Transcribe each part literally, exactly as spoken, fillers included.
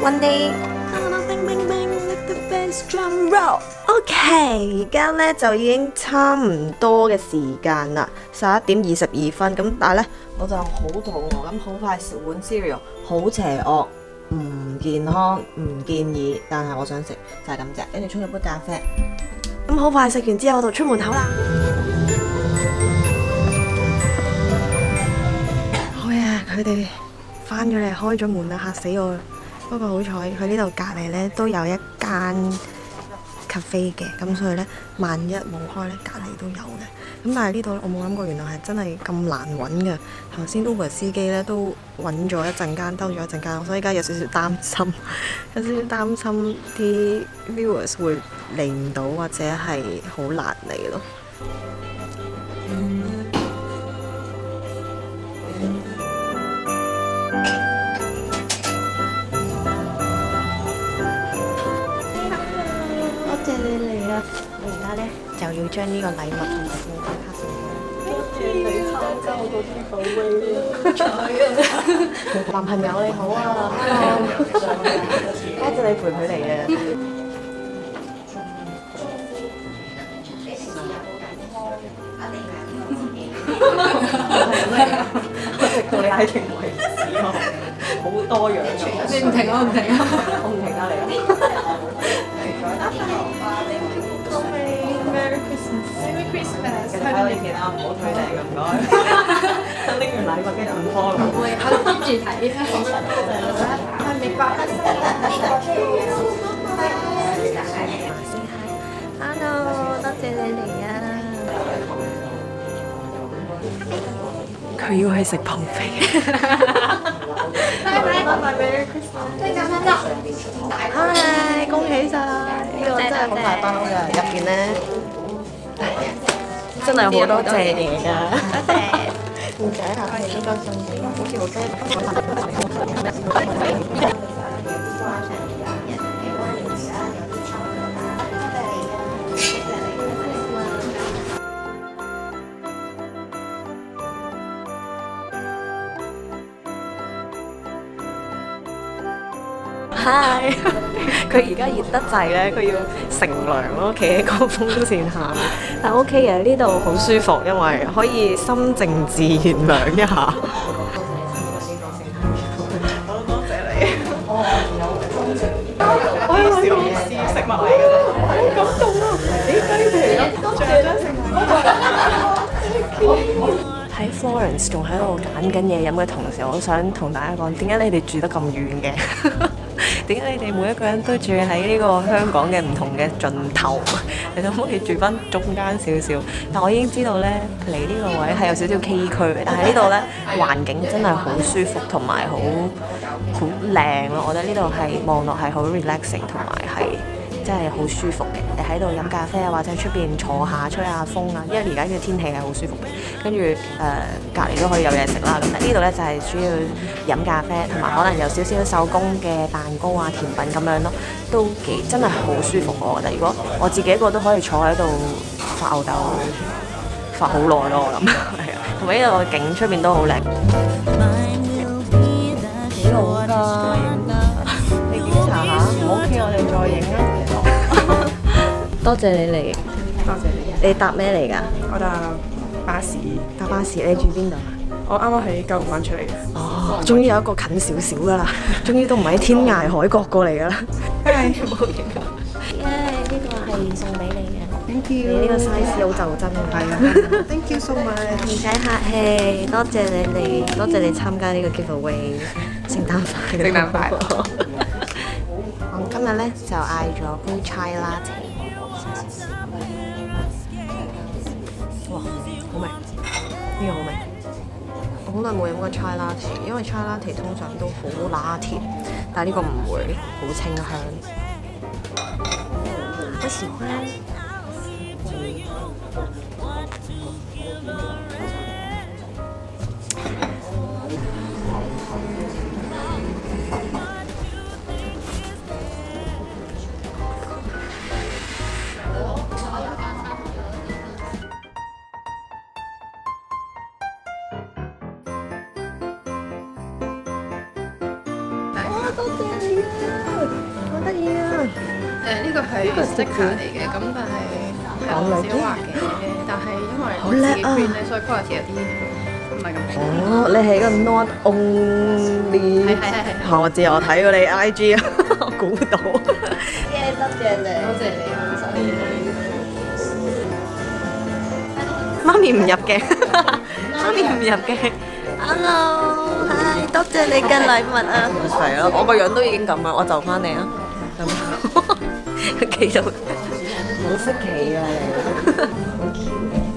One day。Drum roll。OK， 而家咧就已經差唔多嘅時間啦，十一點二十二分。咁但係咧，我就好肚餓，咁好快食碗 cereal， 好邪惡，唔健康，唔建議。但係我想食，就係咁啫。跟住沖咗杯咖啡。咁好快食完之後，我就出門口啦。好呀，佢哋翻咗嚟，開咗門啦，嚇死我啦！不過好彩，佢呢度隔離咧都有一間cafe嘅，咁所以咧，萬一冇開咧，隔離都有嘅。咁但係呢度我冇諗過，原來係真係咁難揾嘅。頭先 Uber 司機咧都揾咗一陣間，兜咗一陣間，所以而家有少少擔心，有少少擔心啲 viewers 會嚟唔到，或者係好難嚟咯。我而家咧就要將呢個禮物同埋信用卡送俾你。多謝你參加我個 giveaway 彩啊！男朋友你好啊，多謝你陪佢嚟嘅。我食到你嗌停為止啊！好多樣㗎。你唔停我唔停啊！我唔停啊你啊！Merry Christmas！Merry Christmas！ 睇下你其他唔好推嚟㗎，唔該。拎完禮物跟住唔拖啦。會，我哋 keep 住睇。係明白。Hello， 多謝你嚟啊！佢要去食旁飛。拜拜拜拜 ，Merry Christmas！ 再見啦！嗨，恭喜晒！呢個真係好大包㗎，入邊咧真係好多正嘢㗎。多謝。唔使客氣，呢個送俾好似好多。嗨，佢而家熱得滯咧，佢要乘涼咯，企喺個風扇下。但 OK 嘅，呢度好舒服，因為可以心靜自然涼一下。好多謝你。我係小意思食物嚟㗎，好感動啊！幾雞皮啊！多謝張成。喺 Florence 仲喺度揀緊嘢飲嘅同時，我想同大家講，點解你哋住得咁遠嘅？點解你哋每一個人都住喺呢個香港嘅唔同嘅盡頭？你可唔可以住翻中間少少？但我已經知道咧，嚟呢個位係有少少崎嶇嘅，但係呢度咧環境真係好舒服同埋好好靚咯。我覺得呢度係望落係好 relaxing 同埋係真係好舒服嘅。你喺度飲咖啡啊，或者出邊坐下吹下風啊，因為而家嘅天氣係好舒服嘅。跟住誒隔離都可以有嘢食啦。咁呢度咧就係主要飲咖啡，同埋可能有少少手工嘅蛋糕啊、甜品咁樣咯，都幾真係好舒服。我覺得如果我自己一個都可以坐喺度發吽哣發好耐咯，我諗係啊。同埋呢度嘅景出邊都好靚，幾好㗎！你檢查下，唔 OK 我哋再影啦。多謝你嚟， 多謝你。 你搭咩嚟㗎？ 我搭巴士。 搭巴士，你住邊度啊？ 我啱啱喺九龍灣出嚟嘅。 哦，終於有一個近少少㗎啦，終於都唔喺天涯海角過嚟㗎啦。 係。 冇影㗎。耶！呢個係送俾你嘅。 Thank you。你呢個 size 好就真啊。 係啊。Thank you so much。 唔使客氣，多謝你嚟，多謝你參加呢個 giveaway。聖誕快樂！ 聖誕快樂！ 我今日咧就嗌咗杯 chai latte。哇，好味！呢個好味。我好耐冇飲過 chai latte， 因為 chai latte 通常都好拿甜，但係呢個唔會，好清香。我喜歡。多謝你啊！ 呢個係 sticker 嚟嘅，咁但係係我自己畫嘅，但係因為我自己 print 咧，所以 quality 有啲唔係咁好。 哦，你係個 not only 係係係係。 係我知，我睇過你 I G 啊，我估到。 耶！多謝你，多謝你啊！ 媽咪唔入嘅，媽咪唔入嘅。Hello，嗨，多謝你嘅禮物啊！係咯，我個樣都已經咁啦，我就翻嚟啊。咁企到好識企啊你。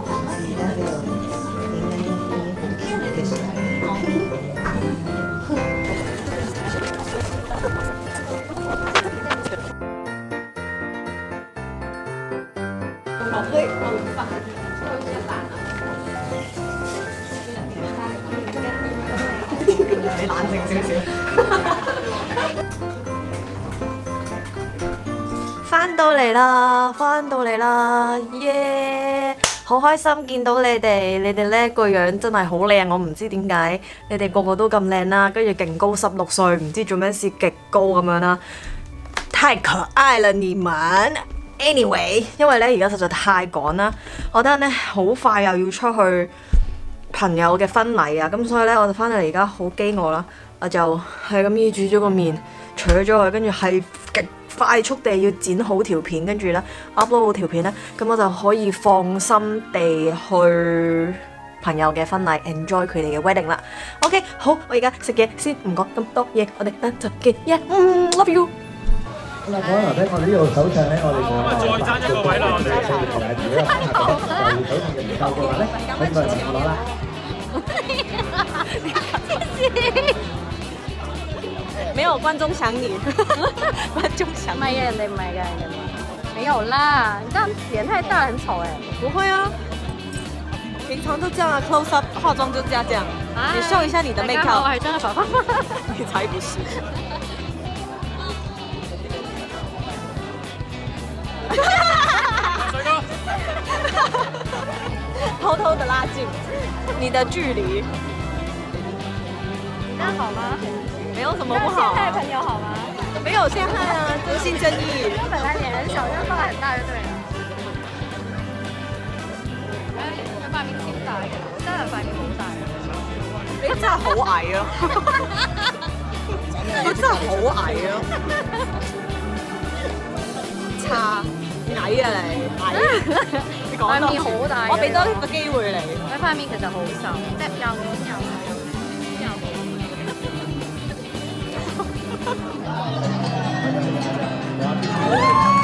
你冷靜少少。翻到嚟啦，翻到嚟啦，耶！好開心見到你哋，你哋呢個樣真係好靚，我唔知點解你哋個個都咁靚啦，跟住勁高十六歲，唔知做咩事極高咁樣啦，太可愛啦你們。Anyway， 因為咧而家實在太趕啦，我覺得咧好快又要出去朋友嘅婚禮啊，咁所以咧我就翻到嚟而家好飢餓啦，我就係咁依煮咗個麵，除咗佢，跟住係極快速地要剪好條片，跟住咧 upload 好條片咧，咁我就可以放心地去朋友嘅婚禮 enjoy 佢哋嘅 wedding 啦。OK， 好，我而家食嘢先，唔講咁多嘢，我哋等陣見。Yeah， 嗯 ，love you。 咁啊，講頭咧，我哋呢度手唱咧，我哋仲有再爭一個位啦，我哋四條大條啦，咁啊，就手唱嘅唔夠嘅話咧，咁就唔攞啦。 沒有觀眾想你，觀眾想你。 唔係嘅，人哋唔係嘅，人哋唔係。沒有啦，你這樣臉太大，很醜哎。 不會啊，平常都這樣啊 ，close up 化妝就這樣這樣。 啊、 你秀一下你的 make 我 up。 係真係傻瓜。 你才不是。 水哥， 偷偷的拉近你的距離。 這樣好嗎？ 沒有什麼不好、啊。 陷害朋友好嗎？ 沒有陷害啊，真心真意。 因為本來臉很小，但放很大就對了。佢塊面超大嘅，真係塊面好大。 你真係好矮啊！佢真係好矮啊！差矮啊你，矮！你講塊面好大。 我俾多一個機會你。 佢塊面其實好瘦，即係又軟又又又。